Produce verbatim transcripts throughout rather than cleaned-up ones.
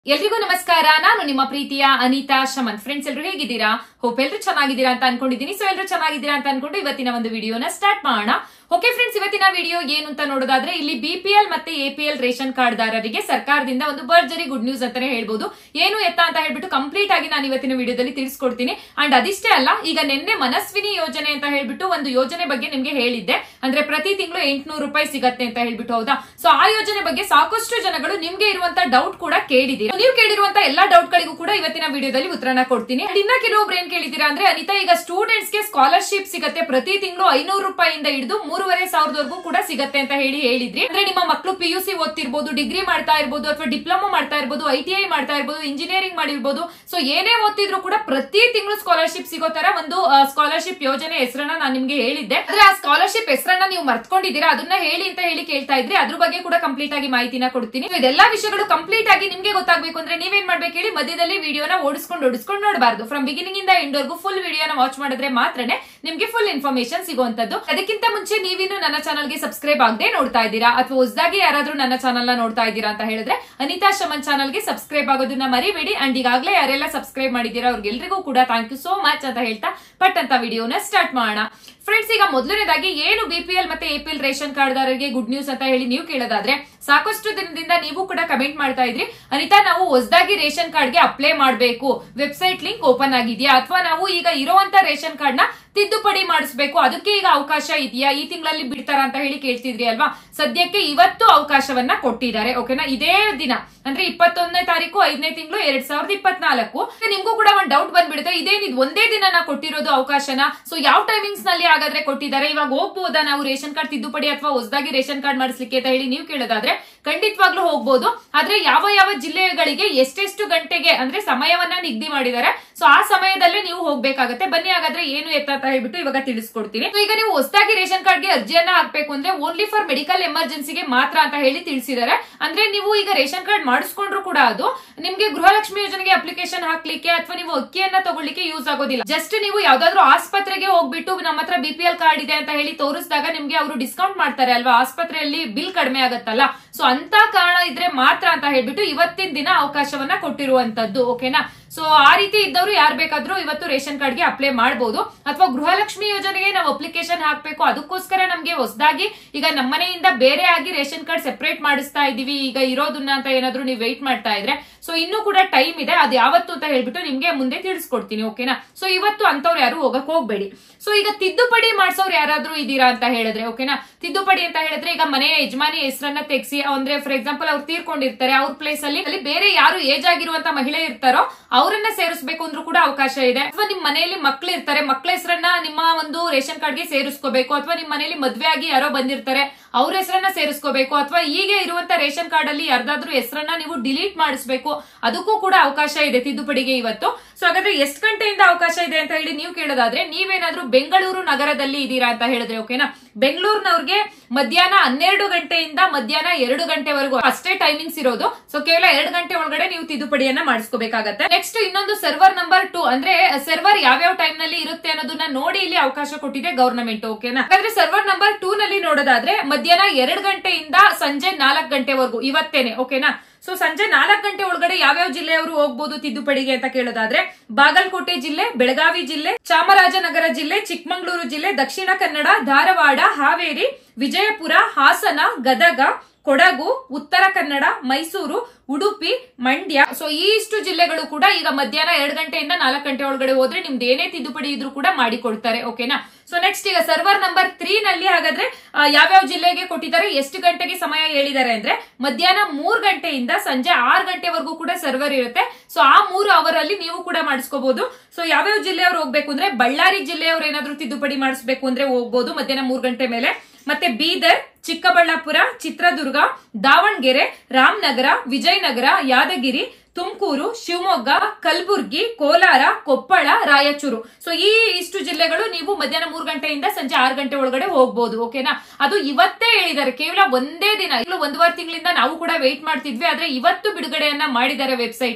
ಎಲ್ರಿಗೂ ನಮಸ್ಕಾರ. ನಾನು ನಿಮ್ಮ ಪ್ರೀತಿಯ ಅನಿತಾ ಶಮನ್. ಫ್ರೆಂಡ್ಸ್ ಎಲ್ಲರೂ ಹೇಗಿದ್ದೀರಾ? ಹೋಪ್ ಎಲ್ಲರೂ ಚೆನ್ನಾಗಿದ್ದೀರಾ ಅಂತ ಅನ್ಕೊಂಡಿದ್ದೀನಿ. ಸೊ ಎಲ್ಲರೂ ಚೆನ್ನಾಗಿದ್ದೀರಾ ಅಂತ ಅನ್ಕೊಂಡು ಇವತ್ತಿನ ಒಂದು ವಿಡಿಯೋನ ಸ್ಟಾರ್ಟ್ ಮಾಡೋಣ. ಓಕೆ ಫ್ರೆಂಡ್ಸ್, ಇವತ್ತಿನ ವಿಡಿಯೋ ಏನು ಅಂತ ನೋಡೋದಾದ್ರೆ, ಇಲ್ಲಿ ಬಿಪಿಎಲ್ ಮತ್ತೆ ಎಪಿಎಲ್ ರೇಷನ್ ಕಾರ್ಡ್ ದಾರರಿಗೆ ಸರ್ಕಾರದಿಂದ ಒಂದು ಭರ್ಜರಿ ಗುಡ್ ನ್ಯೂಸ್ ಅಂತಾನೆ ಹೇಳ್ಬೋದು. ಏನು ಎತ್ತ ಅಂತ ಹೇಳ್ಬಿಟ್ಟು ಕಂಪ್ಲೀಟ್ ಆಗಿ ನಾನು ಇವತ್ತಿನ ವಿಡಿಯೋದಲ್ಲಿ ತಿಳಿಸ್ಕೊಡ್ತೀನಿ. ಅಂಡ್ ಅದಿಷ್ಟೇ ಅಲ್ಲ, ಈಗ ನಿನ್ನೆ ಮನಸ್ವಿನಿ ಯೋಜನೆ ಅಂತ ಹೇಳ್ಬಿಟ್ಟು ಒಂದು ಯೋಜನೆ ಬಗ್ಗೆ ನಿಮ್ಗೆ ಹೇಳಿದ್ದೆ. ಅಂದ್ರೆ ಪ್ರತಿ ತಿಂಗಳು ಎಂಟುನೂರು ರೂಪಾಯಿ ಸಿಗತ್ತೆ ಅಂತ ಹೇಳ್ಬಿಟ್ಟು, ಹೌದಾ? ಸೊ ಆ ಯೋಜನೆ ಬಗ್ಗೆ ಸಾಕಷ್ಟು ಜನಗಳು ನಿಮ್ಗೆ ಇರುವಂತ ಡೌಟ್ ಕೂಡ ಕೇಳಿದೀರಾ. ನೀವು ಕೇಳಿರುವಂತ ಎಲ್ಲಾ ಡೌಟ್ ಗಳಿಗೂ ಕೂಡ ಇವತ್ತಿನ ವಿಡಿಯೋದಲ್ಲಿ ಉತ್ತರನ ಕೊಡ್ತೀನಿ. ಇನ್ನ ಕೆಲವೊಬ್ರು ಏನ್ ಕೇಳಿದೀರಾ ಅಂದ್ರೆ, ಅನಿತಾ ಈಗ ಸ್ಟೂಡೆಂಟ್ಸ್ ಗೆ ಸ್ಕಾಲರ್ಶಿಪ್ ಸಿಗತ್ತೆ ಪ್ರತಿ ತಿಂಗಳು ಐನೂರು ರೂಪಾಯಿಂದ ಹಿಡಿದು ಮೂರುವರೆ ಸಾವಿರದವರೆಗೂ ಕೂಡ ಸಿಗತ್ತೆ ಅಂತ ಹೇಳಿ ಹೇಳಿದ್ರಿ. ಅಂದ್ರೆ ನಿಮ್ಮ ಮಕ್ಕಳು ಪಿ ಯು ಸಿ ಓದ್ತಿರ್ಬೋದು, ಡಿಗ್ರಿ ಮಾಡ್ತಾ ಇರ್ಬೋದು, ಅಥವಾ ಡಿಪ್ಲೊಮಾ ಮಾಡ್ತಾ ಇರ್ಬೋದು, ಐ ಟಿ ಐ ಮಾಡ್ತಾ ಇರ್ಬೋದು, ಇಂಜಿನಿಯರಿಂಗ್ ಮಾಡಿರ್ಬೋದು. ಸೊ ಏನೇ ಓದ್ತಿದ್ರು ಕೂಡ ಪ್ರತಿ ತಿಂಗಳು ಸ್ಕಾಲರ್ಶಿಪ್ ಸಿಗೋ ತರ ಒಂದು ಸ್ಕಾಲರ್ಶಿಪ್ ಯೋಜನೆ ಹೆಸರನ್ನ ನಾನು ನಿಮ್ಗೆ ಹೇಳಿದ್ದೆ. ಆದ್ರೆ ಆ ಸ್ಕಾಲರ್ಶಿಪ್ ಹೆಸರನ್ನ ನೀವು ಮರ್ತ್ಕೊಂಡಿದ್ದೀರಾ, ಅದನ್ನ ಹೇಳಿ ಅಂತ ಹೇಳಿ ಕೇಳ್ತಾ ಇದ್ರಿ. ಅದ್ರ ಬಗ್ಗೆ ಕೂಡ ಕಂಪ್ಲೀಟ್ ಆಗಿ ಮಾಹಿತಿನ ಕೊಡ್ತೀನಿ. ಇದೆಲ್ಲಾ ವಿಷಯಗಳು ಕಂಪ್ಲೀಟ್ ಆಗಿ ನಿಮ್ಗೆ ಗೊತ್ತಾಗಬೇಕು ಅಂದ್ರೆ ನೀವೇನ್ ಮಾಡ್ಬೇಕು ಹೇಳಿ, ಮಧ್ಯದಲ್ಲಿ ವಿಡಿಯೋನ ಓಡಿಸ್ಕೊಂಡು ಓಡಿಸ್ಕೊಂಡು ನೋಡಬಾರ್ದು. ಫ್ರಮ್ ಬಿಗಿನಿಂಗ್ ಇಂದ ಎಂಡ್ ವರ್ಗೂ ಫುಲ್ ವಿಡಿಯೋನ ವಾಚ್ ಮಾಡಿದ್ರೆ ಮಾತ್ರನೇ ನಿಮ್ಗೆ ಫುಲ್ ಇನ್ಫಾರ್ಮೇಶನ್ ಸಿಗುವಂತದ್ದು. ಅದಕ್ಕಿಂತ ಮುಂಚೆ ನೀವಿನ್ನು ನನ್ನ ಚಾನಲ್ಗೆ ಸಬ್ಸ್ಕ್ರೈಬ್ ಆಗದೆ ನೋಡ್ತಾ ಇದ್ದೀರಾ, ಅಥವಾ ಹೊಸದಾಗಿ ಯಾರಾದ್ರೂ ನನ್ನ ಚಾನಲ್ ನ ನೋಡ್ತಾ ಇದ್ದೀರಾ ಅಂತ ಹೇಳಿದ್ರೆ ಅನಿತಾ ಶಮನ್ ಚಾನಲ್ಗೆ ಸಬ್ಸ್ಕ್ರೈಬ್ ಆಗೋದನ್ನ ಮರಿಬೇಡಿ. ಅಂಡ್ ಈಗಾಗಲೇ ಯಾರೆಲ್ಲ ಸಬ್ಸ್ಕ್ರೈಬ್ ಮಾಡಿದ್ದೀರಾ ಅವ್ರಿಗೆಲ್ರಿಗೂ ಕೂಡ ಥ್ಯಾಂಕ್ ಯು ಸೋ ಮಚ್ ಅಂತ ಹೇಳ್ತಾ ಪಟ್ ಅಂತ ವಿಡಿಯೋನ ಸ್ಟಾರ್ಟ್ ಮಾಡೋಣ. ಫ್ರೆಂಡ್ಸ್, ಈಗ ಮೊದಲನೇದಾಗಿ ಏನು ಬಿಪಿಎಲ್ ಮತ್ತೆ ಎಪಿಎಲ್ ರೇಷನ್ ಕಾರ್ಡ್ ದಾರರಿಗೆ ಗುಡ್ ನ್ಯೂಸ್ ಅಂತ ಹೇಳಿ ನೀವು ಕೇಳೋದಾದ್ರೆ, ಸಾಕಷ್ಟು ದಿನದಿಂದ ನೀವು ಕೂಡ ಕಮೆಂಟ್ ಮಾಡ್ತಾ ಇದ್ರಿ, ಅನಿತಾ ನಾವು ಹೊಸದಾಗಿ ರೇಷನ್ ಕಾರ್ಡ್ ಗೆ ಅಪ್ಲೈ ಮಾಡಬೇಕು, ವೆಬ್ಸೈಟ್ ಲಿಂಕ್ ಓಪನ್ ಆಗಿದೆಯಾ, ಅಥವಾ ನಾವು ಈಗ ಇರುವಂತ ರೇಷನ್ ಕಾರ್ಡ್ ನ ತಿದ್ದುಪಡಿ ಮಾಡಿಸಬೇಕು, ಅದಕ್ಕೆ ಈಗ ಅವಕಾಶ ಇದೆಯಾ, ಈ ತಿಂಗಳಲ್ಲಿ ಬಿಡ್ತಾರ ಅಂತ ಹೇಳಿ ಕೇಳ್ತಿದ್ರಿ ಅಲ್ವಾ? ಸದ್ಯಕ್ಕೆ ಇವತ್ತು ಅವಕಾಶವನ್ನ ಕೊಟ್ಟಿದ್ದಾರೆ. ಓಕೆನಾ? ಇದೇ ದಿನ ಅಂದ್ರೆ ಇಪ್ಪತ್ತೊಂದನೇ ತಾರೀಕು ಐದನೇ ತಿಂಗಳು ಎರಡ್ ಸಾವಿರದ ಇಪ್ಪತ್ನಾಲ್ಕು. ನಿಮ್ಗೂ ಕೂಡ ಒಂದ್ ಡೌಟ್ ಬಂದ್ಬಿಡುತ್ತೆ, ಇದೇನಿದ್ ಒಂದೇ ದಿನ ನಾ ಕೊಟ್ಟಿರೋದು ಅವಕಾಶನ, ಸೊ ಯಾವ ಟೈಮಿಂಗ್ಸ್ ನಲ್ಲಿ ಹಾಗಾದ್ರೆ ಕೊಟ್ಟಿದ್ದಾರೆ, ಇವಾಗ ಹೋಗ್ಬೋದಾ ನಾವು ರೇಷನ್ ಕಾರ್ಡ್ ತಿದ್ದುಪಡಿ ಅಥವಾ ಹೊಸದಾಗಿ ರೇಷನ್ ಕಾರ್ಡ್ ಮಾಡಿಸ್ಲಿಕ್ಕೆ ಅಂತ ಹೇಳಿ ನೀವು ಕೇಳೋದಾದ್ರೆ ಖಂಡಿತವಾಗ್ಲೂ ಹೋಗ್ಬೋದು. ಆದ್ರೆ ಯಾವ ಯಾವ ಜಿಲ್ಲೆಗಳಿಗೆ ಎಷ್ಟೆಷ್ಟು ಗಂಟೆಗೆ ಅಂದ್ರೆ ಸಮಯವನ್ನ ನಿಗದಿ ಮಾಡಿದ್ದಾರೆ, ಸೊ ಆ ಸಮಯದಲ್ಲೇ ನೀವು ಹೋಗ್ಬೇಕಾಗತ್ತೆ. ಬನ್ನಿ ಹಾಗಾದ್ರೆ ಏನು ಎತ್ತ ಅಂತ ಹೇಳ್ಬಿಟ್ಟು ಇವಾಗ ತಿಳಿಸ್ಕೊಡ್ತೀನಿ. ಈಗ ನೀವು ಹೊಸದಾಗಿ ರೇಷನ್ ಕಾರ್ಡ್ ಗೆ ಅರ್ಜಿಯನ್ನ ಹಾಕ್ಬೇಕು ಅಂದ್ರೆ ಓನ್ಲಿ ಫಾರ್ ಮೆಡಿಕಲ್ ಎಮರ್ಜೆನ್ಸಿಗೆ ಮಾತ್ರ ಅಂತ ಹೇಳಿ ತಿಳಿಸಿದ್ದಾರೆ. ಅಂದ್ರೆ ನೀವು ಈಗ ರೇಷನ್ ಕಾರ್ಡ್ ಮಾಡಿಸ್ಕೊಂಡ್ರು ಕೂಡ ಅದು ನಿಮ್ಗೆ ಗೃಹಲಕ್ಷ್ಮಿ ಯೋಜನೆಗೆ ಅಪ್ಲಿಕೇಶನ್ ಹಾಕ್ಲಿಕ್ಕೆ ಅಥವಾ ನೀವು ಅಕ್ಕಿಯನ್ನ ತಗೊಳ್ಳಿಕ್ಕೆ ಯೂಸ್ ಆಗೋದಿಲ್ಲ. ಜಸ್ಟ್ ನೀವು ಯಾವ್ದಾದ್ರು ಆಸ್ಪತ್ರೆಗೆ ಹೋಗ್ಬಿಟ್ಟು ನಮ್ಮ ಹತ್ರ ಬಿಪಿಎಲ್ ಕಾರ್ಡ್ ಇದೆ ಅಂತ ಹೇಳಿ ತೋರಿಸಿದಾಗ ನಿಮ್ಗೆ ಅವರು ಡಿಸ್ಕೌಂಟ್ ಮಾಡ್ತಾರೆ ಅಲ್ವಾ, ಆಸ್ಪತ್ರೆಯಲ್ಲಿ ಬಿಲ್ ಕಡಿಮೆ ಆಗತ್ತಲ್ಲ. ಸೊ ಅಂತ ಕಾರಣ ಇದ್ರೆ ಮಾತ್ರ ಅಂತ ಹೇಳ್ಬಿಟ್ಟು ಇವತ್ತಿನ ದಿನ ಅವಕಾಶವನ್ನ ಕೊಟ್ಟಿರುವಂತದ್ದು. ಓಕೆನಾ? ಸೊ ಆ ರೀತಿ ಇದ್ದವರು ಯಾರು ಬೇಕಾದ್ರೂ ಇವತ್ತು ರೇಷನ್ ಕಾರ್ಡ್ ಗೆ ಅಪ್ಲೈ ಮಾಡಬಹುದು. ಅಥವಾ ಗೃಹಲಕ್ಷ್ಮಿ ಯೋಜನೆಗೆ ನಾವು ಅಪ್ಲಿಕೇಶನ್ ಹಾಕ್ಬೇಕು, ಅದಕ್ಕೋಸ್ಕರ ನಮ್ಗೆ ಹೊಸದಾಗಿ ಈಗ ನಮ್ಮನೆಯಿಂದ ಬೇರೆ ಆಗಿ ರೇಷನ್ ಕಾರ್ಡ್ ಸೆಪರೇಟ್ ಮಾಡಿಸ್ತಾ ಇದೀವಿ ಈಗ ಇರೋದನ್ನ ಅಂತ ಏನಾದ್ರು ನೀವು ವೆಯ್ಟ್ ಮಾಡ್ತಾ ಇದ್ರೆ, ಸೊ ಇನ್ನೂ ಕೂಡ ಟೈಮ್ ಇದೆ. ಅದು ಯಾವತ್ತು ಅಂತ ಹೇಳ್ಬಿಟ್ಟು ನಿಮ್ಗೆ ಮುಂದೆ ತಿಳಿಸ್ಕೊಡ್ತೀನಿ. ಓಕೆನಾ? ಸೊ ಇವತ್ತು ಅಂತವ್ರು ಯಾರು ಹೋಗಕ್ ಹೋಗ್ಬೇಡಿ. ಸೊ ಈಗ ತಿದ್ದುಪಡಿ ಮಾಡ್ಸೋರು ಯಾರಾದ್ರೂ ಇದೀರಾ ಅಂತ ಹೇಳಿದ್ರೆ, ಓಕೆನಾ, ತಿದ್ದುಪಡಿ ಅಂತ ಹೇಳಿದ್ರೆ ಈಗ ಮನೆಯ ಯಜಮಾನಿ ಹೆಸರನ್ನ ತೆಗ್ಸಿ, ಅಂದ್ರೆ ಫಾರ್ ಎಕ್ಸಾಂಪಲ್ ಅವ್ರು ತೀರ್ಕೊಂಡಿರ್ತಾರೆ, ಅವ್ರ ಪ್ಲೇಸ್ ಅಲ್ಲಿ ಅಲ್ಲಿ ಬೇರೆ ಯಾರು ಏಜ್ ಆಗಿರುವಂತ ಮಹಿಳೆ ಇರ್ತಾರೋ ಅವರನ್ನ ಸೇರಿಸಬೇಕು ಅಂದ್ರೂ ಕೂಡ ಅವಕಾಶ ಇದೆ. ಅಥವಾ ನಿಮ್ ಮನೆಯಲ್ಲಿ ಮಕ್ಳು ಇರ್ತಾರೆ, ಮಕ್ಳ ಹೆಸರನ್ನ ನಿಮ್ಮ ಒಂದು ರೇಷನ್ ಕಾರ್ಡ್ ಗೆ ಸೇರಿಸ್ಕೋಬೇಕು, ಅಥವಾ ನಿಮ್ ಮನೆಯಲ್ಲಿ ಮದ್ವೆ ಆಗಿ ಯಾರೋ ಬಂದಿರ್ತಾರೆ ಅವ್ರ ಹೆಸರನ್ನ ಸೇರಿಸ್ಕೋಬೇಕು, ಅಥವಾ ಈಗ ಇರುವಂತ ರೇಷನ್ ಕಾರ್ಡ್ ಅಲ್ಲಿ ಯಾರ್ದಾದ್ರೂ ಹೆಸರನ್ನ ನೀವು ಡಿಲೀಟ್ ಮಾಡಿಸ್ಬೇಕು, ಅದಕ್ಕೂ ಕೂಡ ಅವಕಾಶ ಇದೆ ತಿದ್ದುಪಡಿಗೆ ಇವತ್ತು. ಸೊ ಹಾಗಾದ್ರೆ ಎಷ್ಟು ಗಂಟೆಯಿಂದ ಅವಕಾಶ ಇದೆ ಅಂತ ಹೇಳಿ ನೀವು ಕೇಳೋದಾದ್ರೆ, ನೀವೇನಾದ್ರೂ ಬೆಂಗಳೂರು ನಗರದಲ್ಲಿ ಇದೀರಾ ಅಂತ ಹೇಳಿದ್ರೆ, ಓಕೆನಾ, ಬೆಂಗಳೂರಿನವ್ರಿಗೆ ಮಧ್ಯಾಹ್ನ ಹನ್ನೆರಡು ಗಂಟೆಯಿಂದ ಮಧ್ಯಾಹ್ನ ಎರಡು ಗಂಟೆವರೆಗೂ ಅಷ್ಟೇ ಟೈಮಿಂಗ್ಸ್ ಇರೋದು. ಸೊ ಕೇವಲ ಎರಡು ಗಂಟೆ ಒಳಗಡೆ ನೀವು ತಿದ್ದುಪಡಿಯನ್ನ ಮಾಡಿಸ್ಕೋಬೇಕಾಗತ್ತೆ. ನೆಕ್ಸ್ಟ್ ಇನ್ನೊಂದು ಸರ್ವರ್ ನಂಬರ್ ಟೂ, ಅಂದ್ರೆ ಸರ್ವರ್ ಯಾವ್ಯಾವ ಟೈಮ್ ನಲ್ಲಿ ಇರುತ್ತೆ ಅನ್ನೋದನ್ನ ನೋಡಿ ಇಲ್ಲಿ ಅವಕಾಶ ಕೊಟ್ಟಿದೆ ಗವರ್ನಮೆಂಟ್. ಓಕೆನಾ? ಹಾಗಾದ್ರೆ ಸರ್ವರ್ ನಂಬರ್ ಟೂ ನಲ್ಲಿ ನೋಡೋದಾದ್ರೆ ಮಧ್ಯಾಹ್ನ ಎರಡು ಗಂಟೆಯಿಂದ ಸಂಜೆ ನಾಲ್ಕು ಗಂಟೆವರೆಗೂ ಇವತ್ತೇನೆ. ಓಕೆನಾ? ಸೊ ಸಂಜೆ ನಾಲ್ಕು ಗಂಟೆ ಒಳಗಡೆ ಯಾವ್ಯಾವ ಜಿಲ್ಲೆಯವರು ಹೋಗ್ಬೋದು ತಿದ್ದುಪಡಿಗೆ ಅಂತ ಕೇಳೋದಾದ್ರೆ, ಬಾಗಲಕೋಟೆ ಜಿಲ್ಲೆ, ಬೆಳಗಾವಿ ಜಿಲ್ಲೆ, ಚಾಮರಾಜನಗರ ಜಿಲ್ಲೆ, ಚಿಕ್ಕಮಗಳೂರು ಜಿಲ್ಲೆ, ದಕ್ಷಿಣ ಕನ್ನಡ, ಧಾರವಾಡ, ಹಾವೇರಿ, ವಿಜಯಪುರ, ಹಾಸನ, ಗದಗ, ಕೊಡಗು, ಉತ್ತರ ಕನ್ನಡ, ಮೈಸೂರು, ಉಡುಪಿ, ಮಂಡ್ಯ. ಸೊ ಈ ಇಷ್ಟು ಜಿಲ್ಲೆಗಳು ಕೂಡ ಈಗ ಮಧ್ಯಾಹ್ನ ಎರಡು ಗಂಟೆಯಿಂದ ನಾಲ್ಕು ಗಂಟೆ ಒಳಗಡೆ ಹೋದ್ರೆ ನಿಮ್ದು ಏನೇ ತಿದ್ದುಪಡಿ ಇದ್ರೂ ಕೂಡ ಮಾಡಿಕೊಡ್ತಾರೆ. ಓಕೆನಾ? ಸೊ ನೆಕ್ಸ್ಟ್ ಈಗ ಸರ್ವರ್ ನಂಬರ್ ತ್ರೀ ನಲ್ಲಿ ಹಾಗಾದ್ರೆ ಯಾವ್ಯಾವ ಜಿಲ್ಲೆಗೆ ಕೊಟ್ಟಿದ್ದಾರೆ, ಎಷ್ಟು ಗಂಟೆಗೆ ಸಮಯ ಹೇಳಿದ್ದಾರೆ ಅಂದ್ರೆ ಮಧ್ಯಾಹ್ನ ಮೂರ್ ಗಂಟೆಯಿಂದ ಸಂಜೆ ಆರು ಗಂಟೆವರೆಗೂ ಕೂಡ ಸರ್ವರ್ ಇರುತ್ತೆ. ಸೊ ಆ ಮೂರು ಅವರ್ ಅಲ್ಲಿ ನೀವು ಕೂಡ ಮಾಡಿಸ್ಕೋಬಹುದು. ಸೊ ಯಾವ್ಯಾವ ಜಿಲ್ಲೆಯವರು ಹೋಗ್ಬೇಕು ಅಂದ್ರೆ, ಬಳ್ಳಾರಿ ಜಿಲ್ಲೆಯವರು ಏನಾದ್ರು ತಿದ್ದುಪಡಿ ಮಾಡಿಸ್ಬೇಕು ಅಂದ್ರೆ ಹೋಗ್ಬೋದು ಮಧ್ಯಾಹ್ನ ಮೂರ್ ಗಂಟೆ ಮೇಲೆ. ಮತ್ತೆ ಬೀದರ್, ಚಿಕ್ಕಬಳ್ಳಾಪುರ, ಚಿತ್ರದುರ್ಗ, ದಾವಣಗೆರೆ, ರಾಮನಗರ, ವಿಜಯನಗರ, ಯಾದಗಿರಿ, ತುಮಕೂರು, ಶಿವಮೊಗ್ಗ, ಕಲಬುರ್ಗಿ, ಕೋಲಾರ, ಕೊಪ್ಪಳ, ರಾಯಚೂರು. ಸೊ ಈ ಇಷ್ಟು ಜಿಲ್ಲೆಗಳು ನೀವು ಮಧ್ಯಾಹ್ನ ಮೂರು ಗಂಟೆಯಿಂದ ಸಂಜೆ ಆರು ಗಂಟೆ ಒಳಗಡೆ ಹೋಗ್ಬೋದು. ಓಕೆನಾ? ಅದು ಇವತ್ತೇ ಹೇಳಿದ್ದಾರೆ, ಕೇವಲ ಒಂದೇ ದಿನ. ಇನ್ನು ಒಂದೂವರೆ ತಿಂಗಳಿಂದ ನಾವು ಕೂಡ ವೇಟ್ ಮಾಡ್ತಿದ್ವಿ, ಆದ್ರೆ ಇವತ್ತು ಬಿಡುಗಡೆಯನ್ನ ಮಾಡಿದ್ದಾರೆ ವೆಬ್ಸೈಟ್ ನ.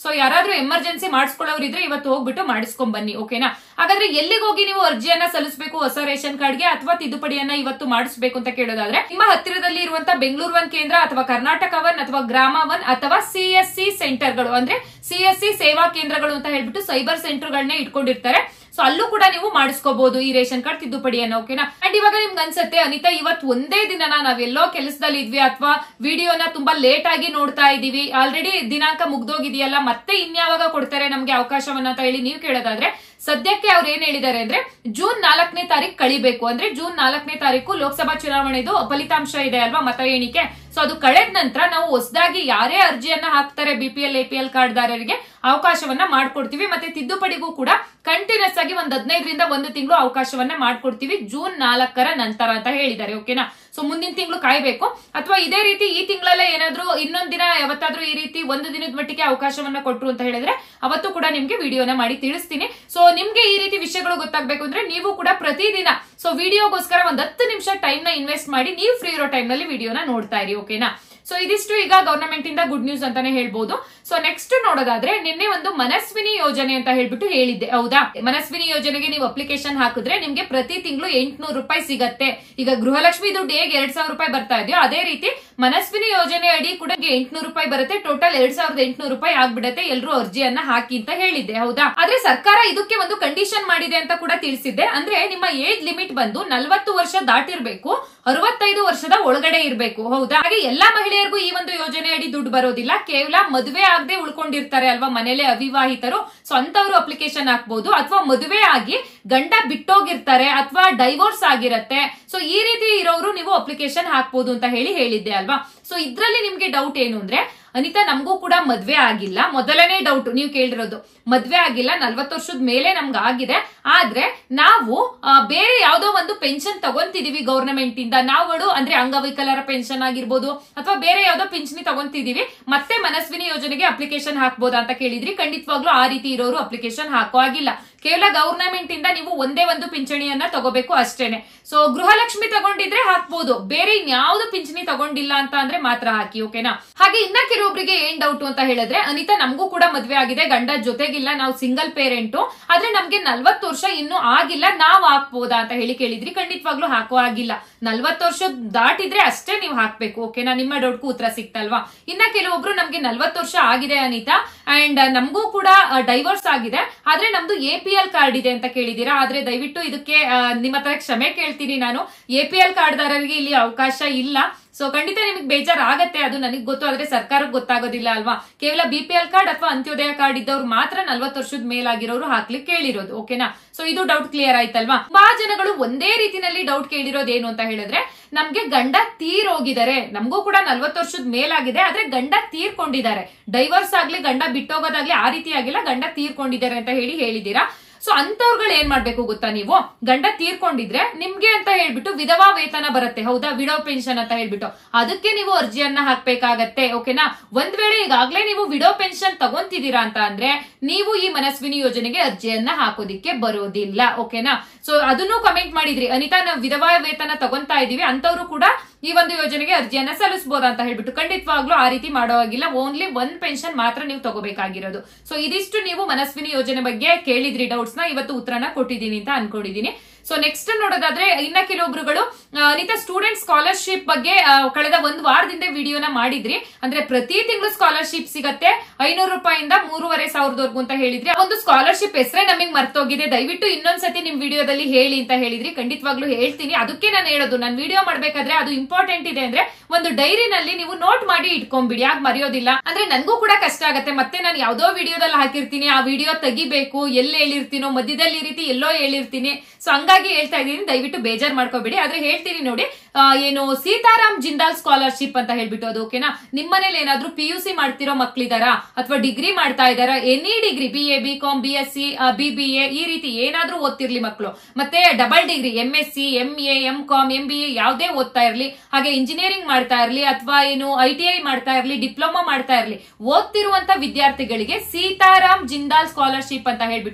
ಸೊ ಯಾರಾದ್ರೂ ಎಮರ್ಜೆನ್ಸಿ ಮಾಡಿಸ್ಕೊಳ್ಳೋರು ಇದ್ರೆ ಇವತ್ತು ಹೋಗ್ಬಿಟ್ಟು ಮಾಡಿಸ್ಕೊಂಡ್ ಬನ್ನಿ. ಓಕೆನಾ? ಹಾಗಾದ್ರೆ ಎಲ್ಲಿಗೆ ಹೋಗಿ ನೀವು ಅರ್ಜಿಯನ್ನ ಸಲ್ಲಿಸಬೇಕು ಹೊಸ ರೇಷನ್ ಕಾರ್ಡ್ಗೆ ಅಥವಾ ತಿದ್ದುಪಡಿಯನ್ನ ಇವತ್ತು ಮಾಡಿಸಬೇಕು ಅಂತ ಕೇಳೋದಾದ್ರೆ, ನಿಮ್ಮ ಹತ್ತಿರದಲ್ಲಿ ಇರುವಂತ ಬೆಂಗಳೂರು ಒನ್ ಕೇಂದ್ರ ಅಥವಾ ಕರ್ನಾಟಕ ಒನ್ ಅಥವಾ ಗ್ರಾಮ ಒನ್ ಅಥವಾ ಸಿಎಸ್ಸಿ ಸೆಂಟರ್ಗಳು ಅಂದ್ರೆ ಸಿಎಸ್ಸಿ ಸೇವಾ ಕೇಂದ್ರಗಳು ಅಂತ ಹೇಳ್ಬಿಟ್ಟು ಸೈಬರ್ ಸೆಂಟರ್ ಗಳನ್ನೇ ಇಟ್ಕೊಂಡಿರ್ತಾರೆ. ಸೊ ಅಲ್ಲೂ ಕೂಡ ನೀವು ಮಾಡಿಸ್ಕೋಬಹುದು ಈ ರೇಷನ್ ಕಾರ್ಡ್ ತಿದ್ದುಪಡಿಯನ್ನ. ಓಕೆನಾ? ಅಂಡ್ ಇವಾಗ ನಿಮ್ಗೆ ಅನ್ಸುತ್ತೆ, ಅನಿತಾ ಇವತ್ತು ಒಂದೇ ದಿನನ ನಾವೆಲ್ಲೋ ಕೆಲಸದಲ್ಲಿ ಇದ್ವಿ ಅಥವಾ ವಿಡಿಯೋನ ತುಂಬಾ ಲೇಟ್ ಆಗಿ ನೋಡ್ತಾ ಇದೀವಿ, ಆಲ್ರೆಡಿ ದಿನಾಂಕ ಮುಗ್ದೋಗಿದೆಯಲ್ಲ, ಮತ್ತೆ ಇನ್ಯಾವಾಗ ಕೊಡ್ತಾರೆ ನಮ್ಗೆ ಅವಕಾಶವನ್ನ ಅಂತ ಹೇಳಿ ನೀವು ಕೇಳೋದಾದ್ರೆ, ಸದ್ಯಕ್ಕೆ ಅವ್ರು ಏನ್ ಹೇಳಿದ್ದಾರೆ ಅಂದ್ರೆ ಜೂನ್ ನಾಲ್ಕನೇ ತಾರೀಕು ಕಳಿಬೇಕು. ಅಂದ್ರೆ ಜೂನ್ ನಾಲ್ಕನೇ ತಾರೀಕು ಲೋಕಸಭಾ ಚುನಾವಣೆದು ಫಲಿತಾಂಶ ಇದೆ ಅಲ್ವಾ, ಮತ ಎಣಿಕೆ. ಸೊ ಅದು ಕಳೆದ ನಂತರ ನಾವು ಹೊಸದಾಗಿ ಯಾರೇ ಅರ್ಜಿಯನ್ನ ಹಾಕ್ತಾರೆ ಬಿಪಿಎಲ್ ಎಪಿಎಲ್ ಕಾರ್ಡ್ದಾರರಿಗೆ ಅವಕಾಶವನ್ನ ಮಾಡ್ಕೊಡ್ತೀವಿ. ಮತ್ತೆ ತಿದ್ದುಪಡಿಗೂ ಕೂಡ ಕಂಟಿನ್ಯೂಸ್ ಆಗಿ ಒಂದ್ ಹದಿನೈದರಿಂದ ಒಂದು ತಿಂಗಳು ಅವಕಾಶವನ್ನ ಮಾಡ್ಕೊಡ್ತೀವಿ ಜೂನ್ ನಾಲ್ಕರ ನಂತರ ಅಂತ ಹೇಳಿದ್ದಾರೆ. ಓಕೆನಾ? ಸೊ ಮುಂದಿನ ತಿಂಗಳು ಕಾಯ್ಬೇಕು, ಅಥವಾ ಇದೇ ರೀತಿ ಈ ತಿಂಗಳಲ್ಲೇ ಏನಾದ್ರೂ ಇನ್ನೊಂದ್ ದಿನ ಯಾವತ್ತಾದ್ರೂ ಈ ರೀತಿ ಒಂದು ದಿನದ ಮಟ್ಟಿಗೆ ಅವಕಾಶವನ್ನ ಕೊಟ್ರು ಅಂತ ಹೇಳಿದ್ರೆ ಅವತ್ತು ಕೂಡ ನಿಮ್ಗೆ ವಿಡಿಯೋನ ಮಾಡಿ ತಿಳಿಸ್ತೀನಿ. ಸೊ ನಿಮ್ಗೆ ಈ ರೀತಿ ವಿಷಯಗಳು ಗೊತ್ತಾಗಬೇಕು ಅಂದ್ರೆ ನೀವು ಕೂಡ ಪ್ರತಿದಿನ ಸೊ ವಿಡಿಯೋಗೋಸ್ಕರ ಒಂದ್ ಹತ್ತು ನಿಮಿಷ ಟೈಮ್ ನ ಇನ್ವೆಸ್ಟ್ ಮಾಡಿ ನೀವು ಫ್ರೀ ಇರೋ ಟೈಮ್ ನಲ್ಲಿ ವಿಡಿಯೋನ ನೋಡ್ತಾ ಇರಿ. ಓಕೆನಾ? ಸೊ ಇದಿಷ್ಟು ಈಗ ಗವರ್ನಮೆಂಟ್ ಇಂದ ಗುಡ್ ನ್ಯೂಸ್ ಅಂತಾನೆ ಹೇಳ್ಬಹುದು. ಸೊ ನೆಕ್ಸ್ಟ್ ನೋಡೋದಾದ್ರೆ, ನಿನ್ನೆ ಒಂದು ಮನಸ್ವಿನಿ ಯೋಜನೆ ಅಂತ ಹೇಳ್ಬಿಟ್ಟು ಹೇಳಿದ್ದೆ, ಹೌದಾ? ಮನಸ್ವಿನಿ ಯೋಜನೆಗೆ ನೀವು ಅಪ್ಲಿಕೇಶನ್ ಹಾಕಿದ್ರೆ ನಿಮ್ಗೆ ಪ್ರತಿ ತಿಂಗಳು ಎಂಟ್ನೂರು ರೂಪಾಯಿ ಸಿಗತ್ತೆ. ಈಗ ಗೃಹಲಕ್ಷ್ಮಿ ದುಡ್ಡು ಹೇಗೆ ಎರಡ್ ಸಾವಿರ ರೂಪಾಯಿ ಬರ್ತಾ ಇದೆಯೋ ಅದೇ ರೀತಿ ಮನಸ್ವಿನಿ ಯೋಜನೆ ಅಡಿ ಕೂಡ ಎಂಟ್ನೂರು ರೂಪಾಯಿ ಬರುತ್ತೆ. ಟೋಟಲ್ ಎರಡ್ ಸಾವಿರದ ಎಂಟ್ನೂರು ರೂಪಾಯಿ ಆಗ್ಬಿಡತ್ತೆ. ಎಲ್ಲರೂ ಅರ್ಜಿಯನ್ನ ಹಾಕಿ ಅಂತ ಹೇಳಿದ್ದೆ, ಹೌದಾ? ಆದ್ರೆ ಸರ್ಕಾರ ಇದಕ್ಕೆ ಒಂದು ಕಂಡೀಷನ್ ಮಾಡಿದೆ ಅಂತ ಕೂಡ ತಿಳಿಸಿದ್ದೆ. ಅಂದ್ರೆ ನಿಮ್ಮ ಏಜ್ ಲಿಮಿಟ್ ಬಂದು ನಲ್ವತ್ತು ವರ್ಷ ದಾಟಿರ್ಬೇಕು, ಅರವತ್ತೈದು ವರ್ಷದ ಒಳಗಡೆ ಇರಬೇಕು, ಹೌದಾ? ಹಾಗೆ ಎಲ್ಲಾ ಮಹಿಳೆಯರಿಗೂ ಈ ಒಂದು ಯೋಜನೆ ಅಡಿ ದುಡ್ಡು ಬರೋದಿಲ್ಲ. ಕೇವಲ ಮದುವೆ ಆಗದೆ ಉಳ್ಕೊಂಡಿರ್ತಾರೆ ಅಲ್ವಾ ಮನೇಲೆ ಅವಿವಾಹಿತರು, ಸೊ ಅಂತವ್ರು ಅಪ್ಲಿಕೇಶನ್ ಹಾಕ್ಬಹುದು. ಅಥವಾ ಮದುವೆ ಆಗಿ ಗಂಡ ಬಿಟ್ಟೋಗಿರ್ತಾರೆ ಅಥವಾ ಡೈವೋರ್ಸ್ ಆಗಿರತ್ತೆ, ಸೊ ಈ ರೀತಿ ಇರೋರು ನೀವು ಅಪ್ಲಿಕೇಶನ್ ಹಾಕ್ಬಹುದು ಅಂತ ಹೇಳಿ ಹೇಳಿದ್ದೆ ಅಲ್ವಾ. ಸೊ ಇದ್ರಲ್ಲಿ ನಿಮ್ಗೆ ಡೌಟ್ ಏನು ಅಂದ್ರೆ, ಅನಿತಾ ನಮಗೂ ಕೂಡ ಮದ್ವೆ ಆಗಿಲ್ಲ, ಮೊದಲನೇ ಡೌಟ್ ನೀವು ಕೇಳಿರೋದು, ಮದ್ವೆ ಆಗಿಲ್ಲ, ನಲ್ವತ್ತು ವರ್ಷದ ಮೇಲೆ ನಮ್ಗೆ ಆಗಿದೆ, ಆದ್ರೆ ನಾವು ಬೇರೆ ಯಾವ್ದೋ ಒಂದು ಪೆನ್ಷನ್ ತಗೊಂತಿದೀವಿ ಗವರ್ನಮೆಂಟ್ ಇಂದ, ನಾವುಗಳು ಅಂದ್ರೆ ಅಂಗವಿಕಲರ ಪೆನ್ಷನ್ ಆಗಿರ್ಬೋದು ಅಥವಾ ಬೇರೆ ಯಾವ್ದೋ ಪಿಂಚಣಿ ತಗೊಂತಿದೀವಿ, ಮತ್ತೆ ಮನಸ್ವಿನಿ ಯೋಜನೆಗೆ ಅಪ್ಲಿಕೇಶನ್ ಹಾಕ್ಬೋದಾ ಅಂತ ಕೇಳಿದ್ರಿ. ಖಂಡಿತವಾಗ್ಲೂ ಆ ರೀತಿ ಇರೋರು ಅಪ್ಲಿಕೇಶನ್ ಹಾಕೋ ಆಗಿಲ್ಲ. ಕೇವಲ ಗವರ್ನಮೆಂಟ್ ಇಂದ ನೀವು ಒಂದೇ ಒಂದು ಪಿಂಚಣಿಯನ್ನ ತಗೋಬೇಕು ಅಷ್ಟೇನೆ. ಸೊ ಗೃಹಲಕ್ಷ್ಮಿ ತಗೊಂಡಿದ್ರೆ ಹಾಕ್ಬೋದು, ಬೇರೆ ಇನ್ಯಾವ್ದು ಪಿಂಚಣಿ ತಗೊಂಡಿಲ್ಲ ಅಂತ ಅಂದ್ರೆ ಮಾತ್ರ ಹಾಕಿ. ಓಕೆನಾ? ಹಾಗೆ ಇನ್ನ ಕೆಲವೊಬ್ರಿಗೆ ಏನ್ ಡೌಟ್ ಅಂತ ಹೇಳಿದ್ರೆ, ಅನಿತಾ ನಮಗೂ ಕೂಡ ಮದ್ವೆ ಆಗಿದೆ, ಗಂಡ ಜೊತೆಗಿಲ್ಲ, ನಾವು ಸಿಂಗಲ್ ಪೇರೆಂಟ್, ಆದ್ರೆ ನಮ್ಗೆ ನಲ್ವತ್ತು ವರ್ಷ ಇನ್ನು ಆಗಿಲ್ಲ, ನಾವ್ ಹಾಕ್ಬೋದಾ ಅಂತ ಹೇಳಿ ಕೇಳಿದ್ರಿ. ಖಂಡಿತವಾಗ್ಲೂ ಹಾಕೋ ಆಗಿಲ್ಲ. ನಲ್ವತ್ತು ವರ್ಷ ದಾಟಿದ್ರೆ ಅಷ್ಟೇ ನೀವು ಹಾಕ್ಬೇಕು. ಓಕೆನಾ? ನಿಮ್ಮ ಡೌಟ್ಗೂ ಉತ್ತರ ಸಿಕ್ತಲ್ವಾ? ಇನ್ನ ಕೆಲವೊಬ್ರು ನಮ್ಗೆ ನಲ್ವತ್ತು ವರ್ಷ ಆಗಿದೆ ಅನಿತಾ ಅಂಡ್ ನಮಗೂ ಕೂಡ ಡೈವೋರ್ಸ್ ಆಗಿದೆ, ಆದ್ರೆ ನಮ್ದು ಎಪಿಎಲ್ ಕಾರ್ಡ್ ಇದೆ ಅಂತ ಕೇಳಿದೀರಾ. ಆದ್ರೆ ದಯವಿಟ್ಟು ಇದಕ್ಕೆ ನಿಮ್ಮ ಹತ್ರ ಕ್ಷಮೆ ಕೇಳ್ತೀನಿ ನಾನು, ಎಪಿಎಲ್ ಕಾರ್ಡ್ದಾರರಿಗೆ ಇಲ್ಲಿ ಅವಕಾಶ ಇಲ್ಲ. ಸೊ ಖಂಡಿತ ನಿಮಗೆ ಬೇಜಾರಾಗತ್ತೆ, ಅದು ನನಗೆ ಗೊತ್ತು, ಆದ್ರೆ ಸರ್ಕಾರಕ್ಕೆ ಗೊತ್ತಾಗೋದಿಲ್ಲ ಅಲ್ವಾ. ಕೇವಲ ಬಿಪಿಎಲ್ ಕಾರ್ಡ್ ಅಥವಾ ಅಂತ್ಯೋದಯ ಕಾರ್ಡ್ ಇದ್ದವ್ರು ಮಾತ್ರ ನಲ್ವತ್ತು ವರ್ಷದ ಮೇಲಾಗಿರೋರು ಹಾಕ್ಲಿಕ್ಕೆ ಕೇಳಿರೋದು. ಓಕೆನಾ? ಸೊ ಇದು ಡೌಟ್ ಕ್ಲಿಯರ್ ಆಯ್ತಲ್ವಾ? ತುಂಬಾ ಜನಗಳು ಒಂದೇ ರೀತಿನಲ್ಲಿ ಡೌಟ್ ಕೇಳಿರೋದು ಏನು ಅಂತ ಹೇಳಿದ್ರೆ, ನಮ್ಗೆ ಗಂಡ ತೀರೋಗಿದ್ದಾರೆ, ನಮಗೂ ಕೂಡ ನಲ್ವತ್ತು ವರ್ಷದ ಮೇಲಾಗಿದೆ, ಆದ್ರೆ ಗಂಡ ತೀರ್ಕೊಂಡಿದ್ದಾರೆ, ಡೈವರ್ಸ್ ಆಗ್ಲಿ ಗಂಡ ಬಿಟ್ಟೋಗೋದಾಗ್ಲಿ ಆ ರೀತಿ ಆಗಿಲ್ಲ, ಗಂಡ ತೀರ್ಕೊಂಡಿದ್ದಾರೆ ಅಂತ ಹೇಳಿ ಹೇಳಿದೀರಾ. ಸೊ ಅಂತವ್ರುಗಳು ಏನ್ ಮಾಡ್ಬೇಕು ಗೊತ್ತಾ, ನೀವು ಗಂಡ ತೀರ್ಕೊಂಡಿದ್ರೆ ನಿಮ್ಗೆ ಅಂತ ಹೇಳ್ಬಿಟ್ಟು ವಿಧವಾ ವೇತನ ಬರುತ್ತೆ, ಹೌದಾ, ವಿಡೋ ಪೆನ್ಷನ್ ಅಂತ ಹೇಳ್ಬಿಟ್ಟು, ಅದಕ್ಕೆ ನೀವು ಅರ್ಜಿಯನ್ನ ಹಾಕ್ಬೇಕಾಗತ್ತೆ. ಓಕೆನಾ? ಒಂದ್ ವೇಳೆ ಈಗಾಗ್ಲೇ ನೀವು ವಿಡೋ ಪೆನ್ಷನ್ ತಗೊಂತಿದ್ದೀರಾ ಅಂತ ಅಂದ್ರೆ ನೀವು ಈ ಮನಸ್ವಿನಿ ಯೋಜನೆಗೆ ಅರ್ಜಿಯನ್ನ ಹಾಕೋದಿಕ್ಕೆ ಬರೋದಿಲ್ಲ. ಓಕೆನಾ? ಸೊ ಅದನ್ನು ಕಮೆಂಟ್ ಮಾಡಿದ್ರಿ, ಅನಿತಾ ನಾವು ವಿಧವಾ ವೇತನ ತಗೊಂತಾ ಇದೀವಿ ಅಂತವ್ರು ಕೂಡ ಈ ಒಂದು ಯೋಜನೆಗೆ ಅರ್ಜಿಯನ್ನ ಸಲ್ಲಿಸಬಹುದಾ ಅಂತ ಹೇಳ್ಬಿಟ್ಟು. ಖಂಡಿತವಾಗ್ಲೂ ಆ ರೀತಿ ಮಾಡೋ ಆಗಿಲ್ಲ, ಓನ್ಲಿ ಒಂದ್ ಪೆನ್ಷನ್ ಮಾತ್ರ ನೀವು ತಗೋಬೇಕಾಗಿರೋದು. ಸೊ ಇದಿಷ್ಟು ನೀವು ಮನಸ್ವಿನಿ ಯೋಜನೆ ಬಗ್ಗೆ ಕೇಳಿದ್ರಿ ಡೌಟ್ಸ್ ನ, ಇವತ್ತು ಉತ್ತರನ ಕೊಟ್ಟಿದ್ದೀನಿ ಅಂತ ಅನ್ಕೊಂಡಿದೀನಿ. ಸೊ ನೆಕ್ಸ್ಟ್ ನೋಡೋದಾದ್ರೆ, ಇನ್ನ ಕೆಲವೊಬ್ರುಗಳು ಅನಿತಾ ಸ್ಟೂಡೆಂಟ್ ಸ್ಕಾಲರ್ಶಿಪ್ ಬಗ್ಗೆ ಕಳೆದ ಒಂದ್ ವಾರದಿಂದ ವಿಡಿಯೋನ ಮಾಡಿದ್ರಿ. ಅಂದ್ರೆ ಪ್ರತಿ ತಿಂಗಳು ಸ್ಕಾಲರ್ಶಿಪ್ ಸಿಗತ್ತೆ ಐನೂರು ರೂಪಾಯಿಂದ ಮೂರುವರೆ ಸಾವಿರದವರೆಗೂ ಅಂತ ಹೇಳಿದ್ರಿ. ಒಂದು ಸ್ಕಾಲರ್ಶಿಪ್ ಹೆಸರೇ ನಮಗೆ ಮರ್ತೋಗಿದೆ, ದಯವಿಟ್ಟು ಇನ್ನೊಂದ್ಸತಿ ನಿಮ್ ವಿಡಿಯೋದಲ್ಲಿ ಹೇಳಿ ಅಂತ ಹೇಳಿದ್ರಿ. ಖಂಡಿತವಾಗ್ಲೂ ಹೇಳ್ತೀನಿ, ಅದಕ್ಕೆ ನಾನು ಹೇಳೋದು, ನಾನು ವಿಡಿಯೋ ಮಾಡ್ಬೇಕಾದ್ರೆ ಅದು ಇಂಪಾರ್ಟೆಂಟ್ ಇದೆ ಅಂದ್ರೆ ಒಂದು ಡೈರಿನಲ್ಲಿ ನೀವು ನೋಟ್ ಮಾಡಿ ಇಟ್ಕೊಂಡ್ಬಿಡಿ, ಆಗ ಮರೆಯೋದಿಲ್ಲ. ಅಂದ್ರೆ ನನ್ಗೂ ಕೂಡ ಕಷ್ಟ ಆಗತ್ತೆ, ಮತ್ತೆ ನಾನು ಯಾವ್ದೋ ವಿಡಿಯೋದಲ್ಲಿ ಹಾಕಿರ್ತೀನಿ, ಆ ವಿಡಿಯೋ ತೆಗಿಬೇಕು, ಎಲ್ಲಿ ಹೇಳಿರ್ತೀನೋ ಮಧ್ಯದಲ್ಲಿ ಈ ರೀತಿ ಎಲ್ಲೋ ಹೇಳಿರ್ತೀನಿ. ಸೊ ಹಂಗಾಗಿ ಹೇಳ್ತಾ ಇದ್ದೀನಿ, ದಯವಿಟ್ಟು ಬೇಜಾರ್ ಮಾಡ್ಕೋಬೇಡಿ. ಆದ್ರೆ ಹೇಳ್ತೀನಿ ನೋಡಿ, ಏನು ಸೀತಾರಾಮ್ ಜಿಂದಾಲ್ ಸ್ಕಾಲರ್ಶಿಪ್ ಅಂತ ಹೇಳ್ಬಿಟ್ಟು ಅದು. ಓಕೆನಾ? ನಿಮ್ಮನೇಲಿ ಏನಾದ್ರೂ ಪಿ ಯು ಸಿ ಮಾಡ್ತಿರೋ ಮಕ್ಳಿದಾರಾ ಅಥವಾ ಡಿಗ್ರಿ ಮಾಡ್ತಾ ಇದಾರಾ, any degree B A B com B S C B B A ಈ ರೀತಿ ಏನಾದ್ರೂ ಓದ್ತಿರ್ಲಿ ಮಕ್ಕಳು, ಮತ್ತೆ double degree M S C M A M com M B A ಯಾವ್ದೇ ಓದ್ತಾ ಇರ್ಲಿ, ಹಾಗೆ ಇಂಜಿನಿಯರಿಂಗ್ ಮಾಡ್ತಾ ಇರ್ಲಿ ಅಥವಾ ಏನು ಐ ಟಿ ಐ ಮಾಡ್ತಾ ಇರ್ಲಿ, ಡಿಪ್ಲೊಮಾ ಮಾಡ್ತಾ ಇರ್ಲಿ, ಓದ್ತಿರುವಂತ ವಿದ್ಯಾರ್ಥಿಗಳಿಗೆ ಸೀತಾರಾಮ್ ಜಿಂದಾಲ್ ಸ್ಕಾಲರ್ಶಿಪ್ ಅಂತ ಹೇಳ್ಬಿಟ್ಟು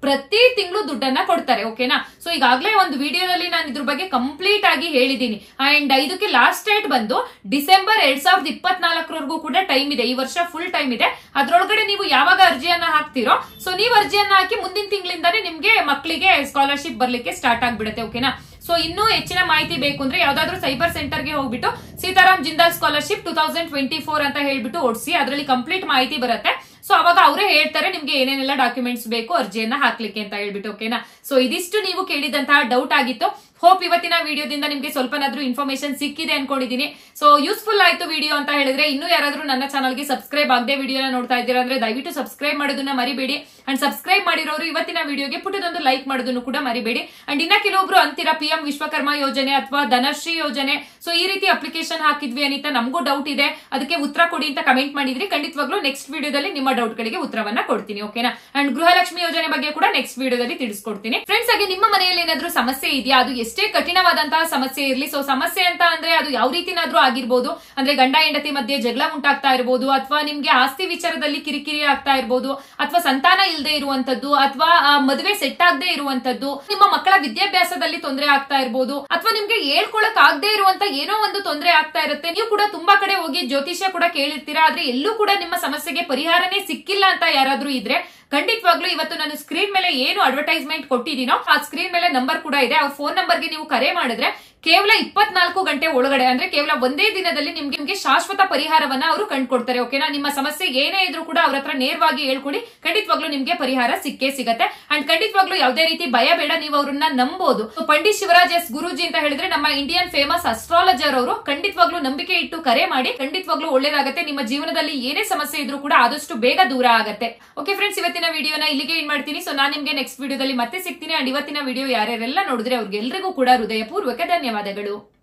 ಪ್ರತಿ ತಿಂಗಳು ದುಡ್ಡನ್ನ ಕೊಡ್ತಾರೆ. ಓಕೆನಾ. ಸೊ ಈಗಾಗಲೇ ಒಂದು ವಿಡಿಯೋದಲ್ಲಿ ನಾನು ಇದ್ರ ಬಗ್ಗೆ ಕಂಪ್ಲೀಟ್ ಆಗಿ ಹೇಳಿದೀನಿ. ಅಂಡ್ ಇದಕ್ಕೆ ಲಾಸ್ಟ್ ಡೇಟ್ ಬಂದು ಡಿಸೆಂಬರ್ ಎರಡ್ ಸಾವಿರದ ಇಪ್ಪತ್ನಾಲ್ಕರವರೆಗೂ ಕೂಡ ಟೈಮ್ ಇದೆ. ಈ ವರ್ಷ ಫುಲ್ ಟೈಮ್ ಇದೆ. ಅದ್ರೊಳಗಡೆ ನೀವು ಯಾವಾಗ ಅರ್ಜಿಯನ್ನ ಹಾಕ್ತಿರೋ ಸೊ ನೀವು ಅರ್ಜಿಯನ್ನ ಹಾಕಿ ಮುಂದಿನ ತಿಂಗಳಿಂದಾನೇ ನಿಮ್ಗೆ ಮಕ್ಕಳಿಗೆ ಸ್ಕಾಲರ್ಶಿಪ್ ಬರ್ಲಿಕ್ಕೆ ಸ್ಟಾರ್ಟ್ ಆಗ್ಬಿಡುತ್ತೆ. ಓಕೆನಾ. ಸೊ ಇನ್ನೂ ಹೆಚ್ಚಿನ ಮಾಹಿತಿ ಬೇಕು ಅಂದ್ರೆ ಯಾವ್ದಾದ್ರು ಸೈಬರ್ ಸೆಂಟರ್ ಗೆ ಹೋಗ್ಬಿಟ್ಟು Sitaram Jindal scholarship two thousand twenty four ಅಂತ ಹೇಳ್ಬಿಟ್ಟು ಓಡಿಸಿ, ಅದರಲ್ಲಿ ಕಂಪ್ಲೀಟ್ ಮಾಹಿತಿ ಬರುತ್ತೆ. ಸೊ ಅವಾಗ ಅವರೇ ಹೇಳ್ತಾರೆ ನಿಮ್ಗೆ ಏನೇನೆಲ್ಲ ಡಾಕ್ಯುಮೆಂಟ್ಸ್ ಬೇಕು ಅರ್ಜಿಯನ್ನ ಹಾಕ್ಲಿಕ್ಕೆ ಅಂತ ಹೇಳ್ಬಿಟ್ಟು. ಓಕೆನಾ. ಸೊ ಇದಿಷ್ಟು ನೀವು ಕೇಳಿದಂತಹ ಡೌಟ್ ಆಗಿತ್ತು. ಹೋಪ್ ಇವತ್ತಿನ ವಿಡಿಯೋದಿಂದ ನಿಮ್ಗೆ ಸ್ವಲ್ಪನಾದ್ರೂ ಇನ್ಫಾರ್ಮೇಶನ್ ಸಿಕ್ಕಿದೆ ಅನ್ಕೊಂಡಿದೀನಿ. ಸೊ ಯೂಸ್ಫುಲ್ ಆಯ್ತು ವಿಡಿಯೋ ಅಂತ ಹೇಳಿದ್ರೆ, ಇನ್ನೂ ಯಾರಾದ್ರೂ ನನ್ನ ಚಾನಲ್ಗೆ ಸಬ್ಸ್ಕ್ರೈಬ್ ಆಗದೆ ವಿಡಿಯೋನ ನೋಡ್ತಾ ಇದ್ದೀರಾ ಅಂದ್ರೆ ದಯವಿಟ್ಟು ಸಬ್ಸ್ಕ್ರೈಬ್ ಮಾಡೋದನ್ನ ಮರಿಬೇಡಿ. ಅಂಡ್ ಸಬ್ಸ್ಕ್ರೈಬ್ ಮಾಡಿರೋರು ಇವತ್ತಿನ ವಿಡಿಯೋಗೆ ಪುಟ್ಟದೊಂದು ಲೈಕ್ ಮಾಡೋದನ್ನು ಕೂಡ ಮರಿಬೇಡಿ. ಅಂಡ್ ಇನ್ನ ಕೆಲವೊಬ್ರು ಅಂತೀರಾ ಪಿ ಎಂ ವಿಶ್ವಕರ್ಮ ಯೋಜನೆ ಅಥವಾ ಧನಶ್ರೀ ಯೋಜನೆ, ಸೊ ಈ ರೀತಿ ಅಪ್ಲಿಕೇಶನ್ ಹಾಕಿದ್ವಿ ಅನಿತಾ, ನಮಗೂ ಡೌಟ್ ಇದೆ, ಅದಕ್ಕೆ ಉತ್ತರ ಕೊಡಿ ಅಂತ ಕಮೆಂಟ್ ಮಾಡಿದ್ರಿ. ಖಂಡಿತವಾಗ್ಲೂ ನೆಕ್ಸ್ಟ್ ವಿಡಿಯೋದಲ್ಲಿ ನಿಮ್ಮ ಡೌಟ್ ಗಳಿಗೆ ಉತ್ತರವನ್ನ ಕೊಡ್ತೀನಿ. ಓಕೆನಾ. ಅಂಡ್ ಗೃಹಲಕ್ಷ್ಮಿ ಯೋಜನೆ ಬಗ್ಗೆ ಕೂಡ ನೆಕ್ಸ್ಟ್ ವಿಡಿಯೋದಲ್ಲಿ ತಿಳಿಸ್ಕೊಡ್ತೀನಿ. ಫ್ರೆಂಡ್ಸ್, ಹಾಗೆ ನಿಮ್ಮ ಮನೆಯಲ್ಲಿ ಏನಾದ್ರೂ ಸಮಸ್ಯೆ ಇದೆಯಾ, ಅದು ಎಷ್ಟೇ ಕಠಿಣವಾದಂತಹ ಸಮಸ್ಯೆ ಇರಲಿ, ಸೊ ಸಮಸ್ಯೆ ಅಂತ ಅಂದ್ರೆ ಅದು ಯಾವ ರೀತಿನಾದ್ರೂ ಆಗಿರ್ಬೋದು, ಅಂದ್ರೆ ಗಂಡ ಹೆಂಡತಿ ಮಧ್ಯೆ ಜಗಳ ಉಂಟಾಗ್ತಾ ಇರಬಹುದು, ಅಥವಾ ನಿಮ್ಗೆ ಆಸ್ತಿ ವಿಚಾರದಲ್ಲಿ ಕಿರಿಕಿರಿ ಆಗ್ತಾ ಇರಬಹುದು, ಅಥವಾ ಸಂತಾನ ಇಲ್ಲದೆ ಇರುವಂತದ್ದು, ಅಥವಾ ಮದುವೆ ಸೆಟ್ ಆಗದೆ ಇರುವಂತದ್ದು, ನಿಮ್ಮ ಮಕ್ಕಳ ವಿದ್ಯಾಭ್ಯಾಸದಲ್ಲಿ ತೊಂದರೆ ಆಗ್ತಾ ಇರಬಹುದು, ಅಥವಾ ನಿಮ್ಗೆ ಹೇಳ್ಕೊಳಕ್ ಆಗದೆ ಇರುವಂತ ಏನೋ ಒಂದು ತೊಂದರೆ ಆಗ್ತಾ ಇರುತ್ತೆ. ನೀವು ಕೂಡ ತುಂಬಾ ಕಡೆ ಹೋಗಿ ಜ್ಯೋತಿಷ್ಯ ಕೂಡ ಕೇಳಿರ್ತೀರಾ, ಆದ್ರೆ ಎಲ್ಲೂ ಕೂಡ ನಿಮ್ಮ ಸಮಸ್ಯೆಗೆ ಪರಿಹಾರನೇ ಸಿಕ್ಕಿಲ್ಲ ಅಂತ ಯಾರಾದ್ರೂ ಇದ್ರೆ ಖಂಡಿತವಾಗ್ಲೂ ಇವತ್ತು ನಾನು ಸ್ಕ್ರೀನ್ ಮೇಲೆ ಏನು ಅಡ್ವರ್ಟೈಸ್ಮೆಂಟ್ ಕೊಟ್ಟಿದ್ದೀನೋ ಆ ಸ್ಕ್ರೀನ್ ಮೇಲೆ ನಂಬರ್ ಕೂಡ ಇದೆ. ಅವ್ರ ಫೋನ್ ನಂಬರ್ಗೆ ನೀವು ಕರೆ ಮಾಡಿದ್ರೆ ಕೇವಲ ಇಪ್ಪತ್ನಾಲ್ಕು ಗಂಟೆ ಒಳಗಡೆ, ಅಂದ್ರೆ ಕೇವಲ ಒಂದೇ ದಿನದಲ್ಲಿ ನಿಮ್ಗೆ ನಿಮ್ಗೆ ಶಾಶ್ವತ ಪರಿಹಾರವನ್ನ ಅವರು ಕಂಡುಕೊಡ್ತಾರೆ. ಓಕೆನಾ. ನಿಮ್ಮ ಸಮಸ್ಯೆ ಏನೇ ಇದ್ರೂ ಕೂಡ ಅವ್ರ ಹತ್ರ ನೇರವಾಗಿ ಹೇಳ್ಕೊಡಿ, ಖಂಡಿತವಾಗ್ಲೂ ನಿಮ್ಗೆ ಪರಿಹಾರ ಸಿಕ್ಕೇ ಸಿಗತ್ತೆ. ಅಂಡ್ ಖಂಡಿತವಾಗ್ಲೂ ಯಾವುದೇ ರೀತಿ ಭಯ ಬೇಡ, ನೀವು ಅವ್ರನ್ನ ನಂಬೋದು. ಪಂಡಿತ್ ಶಿವರಾಜ್ ಎಸ್ ಗುರೂಜಿ ಅಂತ ಹೇಳಿದ್ರೆ ನಮ್ಮ ಇಂಡಿಯನ್ ಫೇಮಸ್ ಅಸ್ಟ್ರಾಲಜರ್ ಅವರು. ಖಂಡಿತವಾಗ್ಲೂ ನಂಬಿಕೆ ಇಟ್ಟು ಕರೆ ಮಾಡಿ, ಖಂಡಿತವಾಗ್ಲೂ ಒಳ್ಳೇದಾಗತ್ತೆ. ನಿಮ್ಮ ಜೀವನದಲ್ಲಿ ಏನೇ ಸಮಸ್ಯೆ ಇದ್ರೂ ಕೂಡ ಆದಷ್ಟು ಬೇಗ ದೂರ ಆಗತ್ತೆ. ಓಕೆ ಫ್ರೆಂಡ್ಸ್, ಇವತ್ತಿನ ವಿಡಿಯೋನ ಇಲ್ಲಿಗೆ ಏನ್ ಮಾಡ್ತೀನಿ. ಸೊ ನಾನು ನಿಮ್ಗೆ ನೆಕ್ಸ್ಟ್ ವಿಡಿಯೋದಲ್ಲಿ ಮತ್ತೆ ಸಿಗ್ತೀನಿ. ಅಂಡ್ ಇವತ್ತಿನ ವಿಡಿಯೋ ಯಾರ್ಯಾರೆಲ್ಲ ನೋಡಿದ್ರೆ ಅವ್ರಿಗೆಲ್ಲರಿಗೂ ಕೂಡ ಹೃದಯಪೂರ್ವಕ ಧನ್ಯವಾದಗಳು.